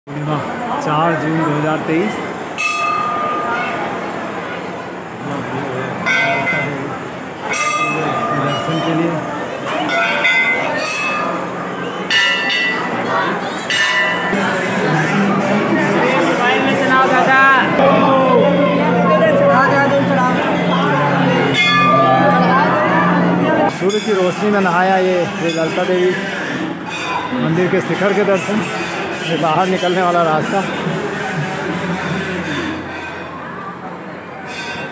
पूर्णिमा 4 जून 2023। दर्शन के लिए मोबाइल में चलाओ दादा। सूर्य की रोशनी में नहाया ये श्री ललिता देवी मंदिर के शिखर के दर्शन। ये बाहर निकलने वाला रास्ता।